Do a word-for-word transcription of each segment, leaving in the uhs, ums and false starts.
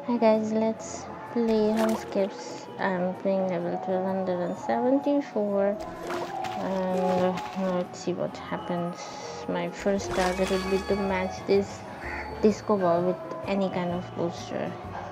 Hi guys, let's play Hunscape's. I'm playing level twelve seventy-four and let's see what happens. My first target would be to match this disco ball with any kind of booster.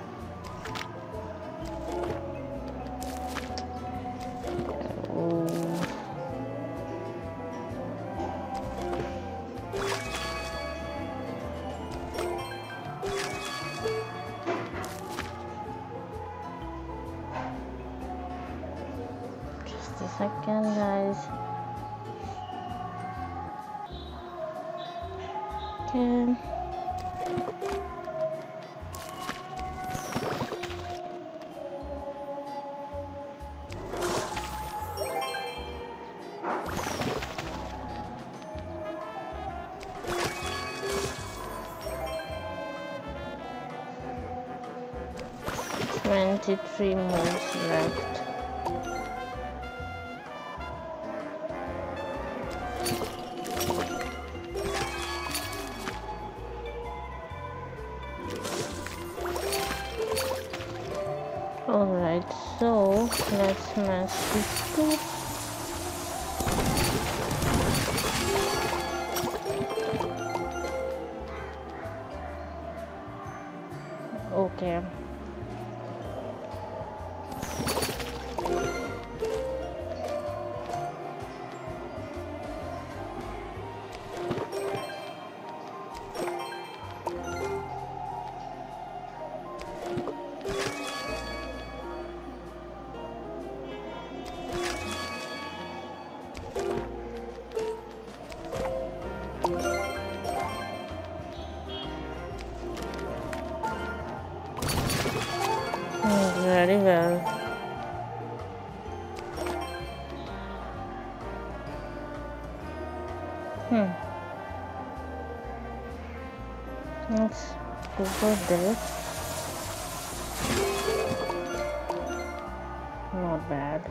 Just a second, guys. Okay. twenty-three moves left. Alright, so let's match these two. Okay. Very well. Hmm. Let's go for this. Not bad.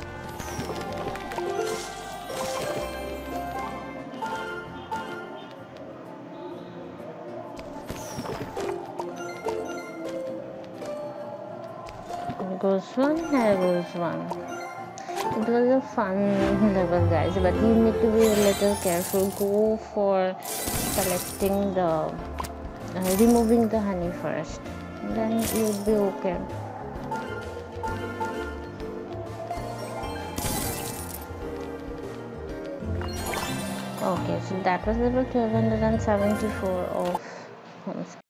There goes one, there goes one. It was a fun level, guys, but you need to be a little careful. Go for selecting the uh, removing the honey first, then you'll be okay. Okay, so that was level twelve seventy-four of Hunscape.